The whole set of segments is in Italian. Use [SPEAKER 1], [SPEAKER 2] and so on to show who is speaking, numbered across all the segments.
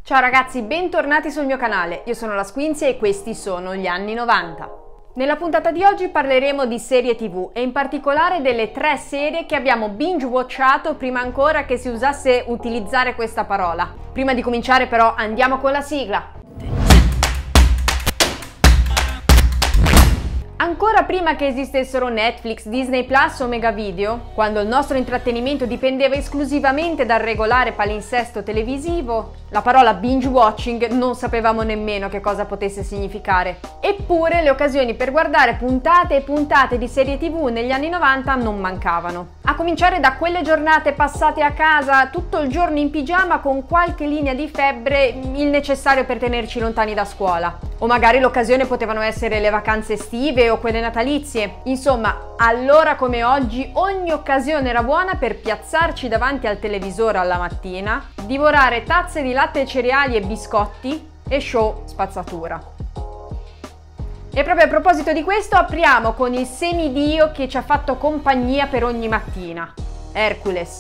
[SPEAKER 1] Ciao ragazzi, bentornati sul mio canale, io sono la Squinzy e questi sono gli anni 90. Nella puntata di oggi parleremo di serie TV e in particolare delle 3 serie che abbiamo binge-watchato prima ancora che si usasse utilizzare questa parola. Prima di cominciare però andiamo con la sigla. Ancora prima che esistessero Netflix, Disney Plus o Mega Video, quando il nostro intrattenimento dipendeva esclusivamente dal regolare palinsesto televisivo, la parola binge watching non sapevamo nemmeno che cosa potesse significare. Eppure le occasioni per guardare puntate e puntate di serie TV negli anni 90 non mancavano. A cominciare da quelle giornate passate a casa tutto il giorno in pigiama con qualche linea di febbre, il necessario per tenerci lontani da scuola. O magari l'occasione potevano essere le vacanze estive o quelle natalizie. Insomma, allora come oggi ogni occasione era buona per piazzarci davanti al televisore alla mattina, divorare tazze di latte e cereali e biscotti e show spazzatura. E proprio a proposito di questo apriamo con il semidio che ci ha fatto compagnia per ogni mattina, Hercules.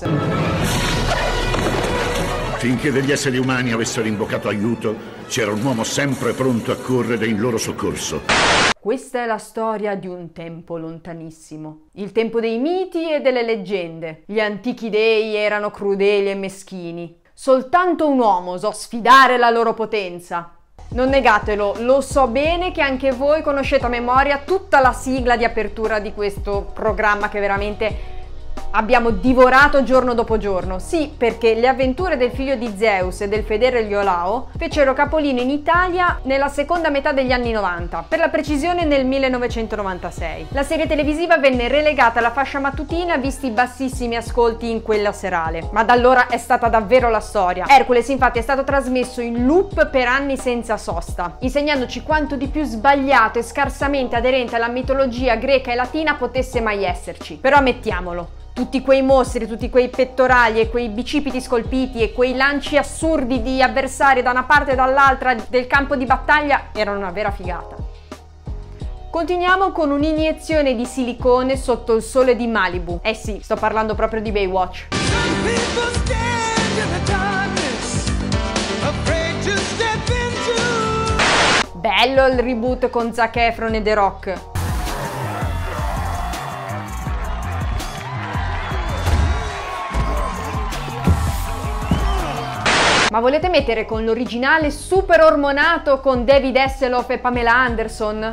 [SPEAKER 2] Finché degli esseri umani avessero invocato aiuto, c'era un uomo sempre pronto a correre in loro soccorso.
[SPEAKER 1] Questa è la storia di un tempo lontanissimo, il tempo dei miti e delle leggende. Gli antichi dei erano crudeli e meschini. Soltanto un uomo osò sfidare la loro potenza. Non negatelo, lo so bene che anche voi conoscete a memoria tutta la sigla di apertura di questo programma che veramente abbiamo divorato giorno dopo giorno. Sì, perché le avventure del figlio di Zeus e del fedele Iolao fecero capolino in Italia nella seconda metà degli anni 90, per la precisione nel 1996. La serie televisiva venne relegata alla fascia mattutina visti i bassissimi ascolti in quella serale, ma da allora è stata davvero la storia. Hercules infatti è stato trasmesso in loop per anni senza sosta, insegnandoci quanto di più sbagliato e scarsamente aderente alla mitologia greca e latina potesse mai esserci. Però ammettiamolo, tutti quei mostri, tutti quei pettorali e quei bicipiti scolpiti e quei lanci assurdi di avversari da una parte e dall'altra del campo di battaglia erano una vera figata. Continuiamo con un'iniezione di silicone sotto il sole di Malibu. Eh sì, sto parlando proprio di Baywatch. Bello il reboot con Zac Efron e The Rock. Ma volete mettere con l'originale super ormonato con David Hasselhoff e Pamela Anderson?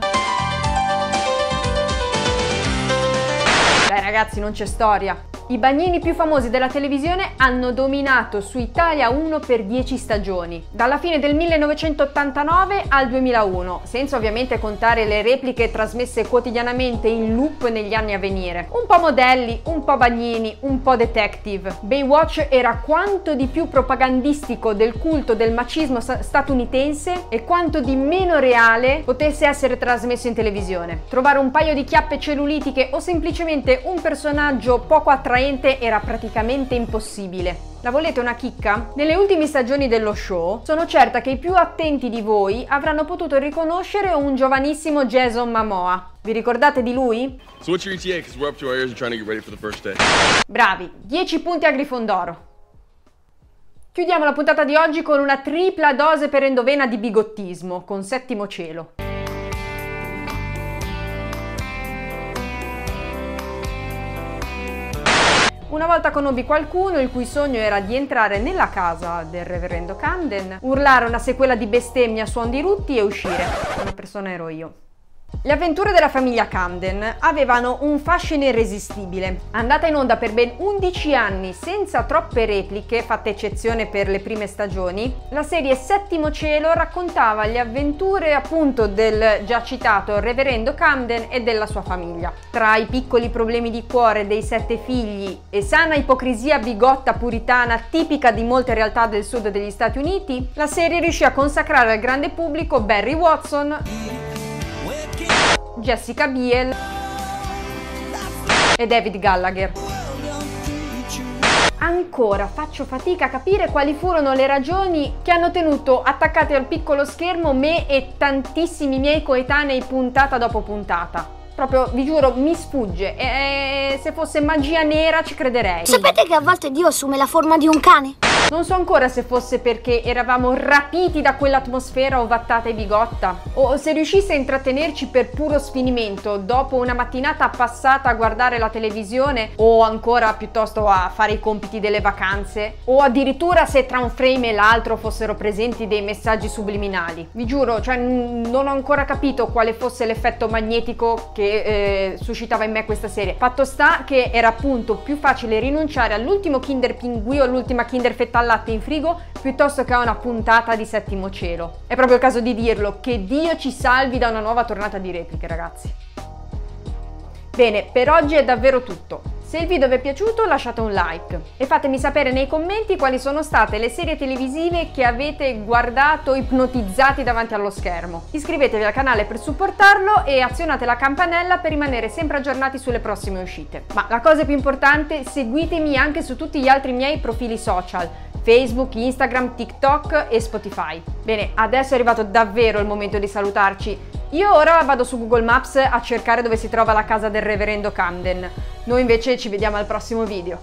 [SPEAKER 1] Dai ragazzi, non c'è storia. I bagnini più famosi della televisione hanno dominato su Italia 1 per 10 stagioni, dalla fine del 1989 al 2001, senza ovviamente contare le repliche trasmesse quotidianamente in loop negli anni a venire. Un po' modelli, un po' bagnini, un po' detective. Baywatch era quanto di più propagandistico del culto del macismo statunitense e quanto di meno reale potesse essere trasmesso in televisione. Trovare un paio di chiappe cellulitiche o semplicemente un personaggio poco attraente era praticamente impossibile. La volete una chicca? Nelle ultime stagioni dello show sono certa che i più attenti di voi avranno potuto riconoscere un giovanissimo Jason Momoa. Vi ricordate di lui?
[SPEAKER 3] So what's your ETA? 'Cause we're up to our ears and trying to get ready for the first day.
[SPEAKER 1] Bravi, 10 punti a Grifondoro. Chiudiamo la puntata di oggi con una tripla dose per endovena di bigottismo, con Settimo Cielo. Una volta conobbi qualcuno il cui sogno era di entrare nella casa del reverendo Camden, urlare una sequela di bestemmie a suon di rutti e uscire. Una persona ero io. Le avventure della famiglia Camden avevano un fascino irresistibile. Andata in onda per ben 11 anni senza troppe repliche, fatta eccezione per le prime stagioni, la serie Settimo Cielo raccontava le avventure appunto del già citato reverendo Camden e della sua famiglia. Tra i piccoli problemi di cuore dei 7 figli e sana ipocrisia bigotta puritana tipica di molte realtà del sud degli Stati Uniti, la serie riuscì a consacrare al grande pubblico Barry Watson, Jessica Biel e David Gallagher. Ancora faccio fatica a capire quali furono le ragioni che hanno tenuto attaccati al piccolo schermo me e tantissimi miei coetanei puntata dopo puntata. Proprio, vi giuro, mi sfugge. E se fosse magia nera ci crederei.
[SPEAKER 4] Sapete che a volte Dio assume la forma di un cane?
[SPEAKER 1] Non so ancora se fosse perché eravamo rapiti da quell'atmosfera ovattata e bigotta, o se riuscisse a intrattenerci per puro sfinimento dopo una mattinata passata a guardare la televisione, o ancora piuttosto a fare i compiti delle vacanze, o addirittura se tra un frame e l'altro fossero presenti dei messaggi subliminali. Vi giuro, cioè non ho ancora capito quale fosse l'effetto magnetico che suscitava in me questa serie. Fatto sta che era appunto più facile rinunciare all'ultimo Kinder Pinguì o all'ultima Kinder Fetta al latte in frigo piuttosto che a una puntata di Settimo Cielo. È proprio il caso di dirlo, che Dio ci salvi da una nuova tornata di repliche, ragazzi. Bene, per oggi è davvero tutto. Se il video vi è piaciuto lasciate un like e fatemi sapere nei commenti quali sono state le serie televisive che avete guardato ipnotizzati davanti allo schermo. Iscrivetevi al canale per supportarlo e azionate la campanella per rimanere sempre aggiornati sulle prossime uscite. Ma la cosa più importante, seguitemi anche su tutti gli altri miei profili social: Facebook, Instagram, TikTok e Spotify. Bene, adesso è arrivato davvero il momento di salutarci. Io ora vado su Google Maps a cercare dove si trova la casa del reverendo Camden. Noi invece ci vediamo al prossimo video.